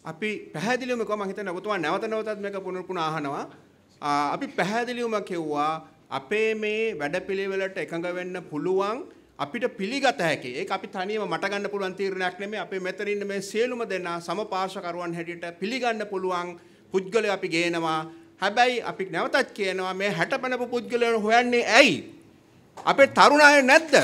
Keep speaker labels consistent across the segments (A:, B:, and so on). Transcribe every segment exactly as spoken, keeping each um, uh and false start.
A: අපි පැහැදිලිවම කිව්වා මම හිතන්නේ ඔබතුමා නැවත නැවතත් මේක පුනර් පුන අහනවා. අපි පැහැදිලිවම කිව්වා අපේ මේ වැඩපිළිවෙලට එකඟ වෙන්න පුළුවන් අපිට පිළිගත හැකි. ඒක අපි තනියම මට ගන්න පුළුවන් තීරණයක් නෙමෙයි. අපේ මෙතන ඉන්න මේ සියලුම දෙනා සමපාර්ශවකරුවන් හැටියට පිළිගන්න පුළුවන් පුද්ගලයෝ අපි ගේනවා. හැබැයි අපි නැවතත් කියනවා මේ හැට පැනපු පුද්ගලයන් හොයන්නේ ඇයි? අපේ තරුණ අය නැද්ද?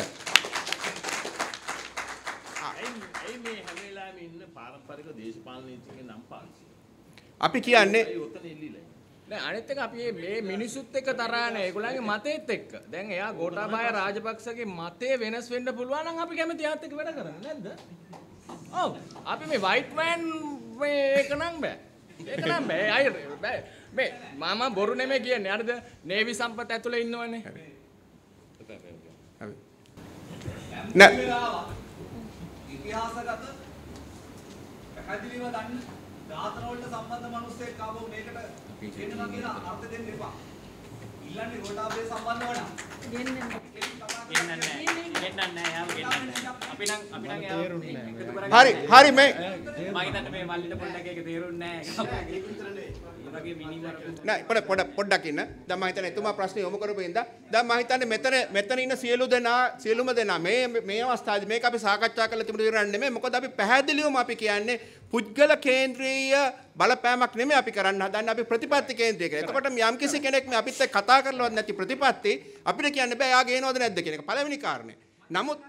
A: අපි කියන්නේ
B: නෑ අනිත් එක අපි මේ මිනිසුත් එක්ක තරහා නෑ ඒගොල්ලන්ගේ මතෙත් එක්ක. දැන් එයා ගෝඨාභය රාජපක්ෂගේ මතය වෙනස් වෙන්න පුළුවන් නම් අපි කැමති යාත් එක්ක වැඩ කරන්න නැද්ද? ඔව්. අපි මේ වයිට් මෑන් මේ ඒක නම් බෑ. ඒක නම් බෑ. අය බෑ. මේ මම බොරු නෙමෙයි කියන්නේ. හරිද? නේවි සම්පත ඇතුලේ ඉන්නවනේ. හරි.
A: නෑ.
C: ඉතිහාසගත පැහැදිලිව දන්න දාතන වලට සම්බන්ධ මිනිස්සෙක් ආවෝ මේකට කියනවා කියලා අර්ථ දෙන්න එපා. ඉල්ලන්නේ ගෝඨාභය සම්බන්ධව නම් ගෙන්නන්න. ගෙන්නන්න නෑ. ගෙන්නන්න නෑ යාම ගෙන්නන්න නෑ. අපි නම් අපි නම් තේරුන්නේ නෑ.
A: හරි හරි මේ
C: මම හිතන්නේ මේ මල්ලිට පොඩ්ඩක් ඒක තේරුන්නේ නෑ. ඒක විතර නෙවෙයි. ඒ වගේ මිනිමරපු
A: නෑ පොඩ පොඩ පොඩ්ඩක් ඉන්න. දැන් මම හිතන්නේ එතුමා ප්‍රශ්නේ යොමු කරපු ඉඳලා දැන් මම හිතන්නේ මෙතන මෙතන ඉන්න සියලු දෙනා සියලුම දෙනා මේ මේ අවස්ථාවේදී මේක අපි සාකච්ඡා කරලා තිබුණු විතරක් නෙමෙයි. මොකද අපි පැහැදිලිවම අපි කියන්නේ පුද්ගල කේන්ද්‍රීය බලපෑමක් නෙමෙයි අපි කරන්න හදන්නේ අපි ප්‍රතිපත්ති කේන්ද්‍රීය කියලා. එතකොට යම් කිසි කෙනෙක් මේ අපිත් එක්ක කතා කරලවත් නැති ප්‍රතිපත්ති අපිට කියන්න බෑ යා ගේනවද නැද්ද කියන එක පළවෙනි කාරණේ. නමුත්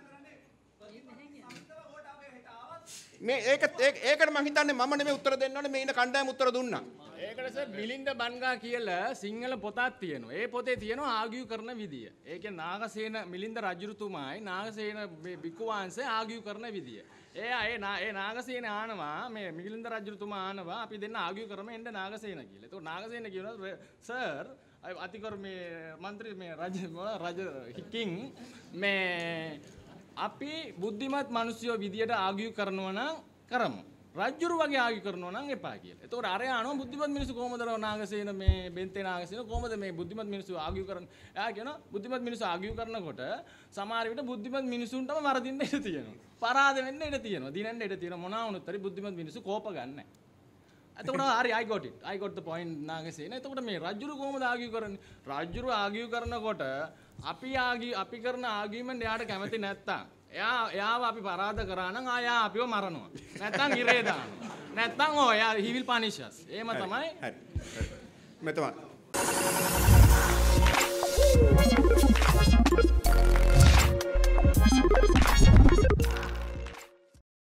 A: මේ ඒක ඒකට මම හිතන්නේ මම නෙමෙයි උත්තර දෙන්න ඕනේ මේ ඉන්න කණ්ඩායම උත්තර දුන්නා.
B: ඒකට සර් මිලින්ද බන්ගා කියලා සිංහල පොතක් තියෙනවා. ඒ පොතේ තියෙනවා ආගියු කරන විදිය. ඒ කියන්නේ නාගසේන මිලින්ද රජුතුමායි නාගසේන බික්කු වහන්සේ ආගියු කරන විදිය. ඒ ඒ ඒ නාගසේන ආනවා මේ මිලින්ද රජුතුමා ආනවා අපි දෙන්න ආගියු කරමු එන්න නාගසේන කියලා. ඒතකොට නාගසේන කියනවා සර් අතිකර මේ മന്ത്രി මේ රජ රජ කිං මේ අපි බුද්ධිමත් මිනිස්සුયો විදියට ආගියු කරනවා නම් කරමු. රජ්ජුරු වගේ ආගියු කරනවා නම් එපා කියලා. ඒතකොට අර යනවා බුද්ධිමත් මිනිස්සු කොහොමද නාගසේන මේ බෙන්තේ නාගසේන කොහොමද මේ බුද්ධිමත් මිනිස්සු ආගියු කරන්නේ? එයා කියනවා බුද්ධිමත් මිනිස්සු ආගියු කරනකොට සමහර විට බුද්ධිමත් මිනිසුන්ටම වරදින්න ඉඩ තියෙනවා. පරාද වෙන්න ඉඩ තියෙනවා. දිනන්න ඉඩ තියෙනවා. මොනවා වුණත් හරි බුද්ධිමත් මිනිස්සු කෝප ගන්නෑ. එතකොට හරි I got it. I got the point Nagasena. එතකොට මේ රජ්ජුරු කොහොමද ආගියු කරන්නේ? රජ්ජුරු ආගියු කරනකොට අපි ආගියු අපි කරන ආගියුමෙන් එයාට කැමති නැත්තම් එයා එයාව අපි පරාද කරා නම් ආයා අපිව මරනවා. නැත්තම් ඉරේ දානවා. නැත්තම් ඔය එයා he will punish us. එහෙම තමයි.
A: හරි. මෙතන